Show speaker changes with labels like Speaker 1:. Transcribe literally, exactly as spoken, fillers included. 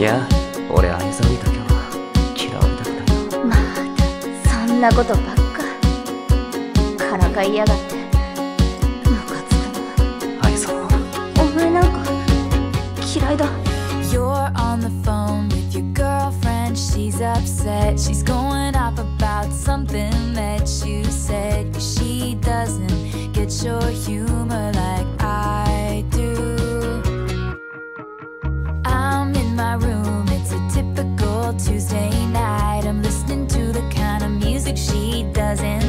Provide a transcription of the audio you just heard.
Speaker 1: いや、俺愛沢にだけは嫌われたくないよ。
Speaker 2: またそんなことばっかからかいやがって。ムカつくな。
Speaker 1: 愛沢、
Speaker 2: お前なんか嫌いだ。
Speaker 3: You're on the phone with your girlfriend. She's upset. She's going off about something that you said. She doesn't get your humor like I do. I'm in my room. It's a typical Tuesday night. I'm listening to the kind of music she doesn't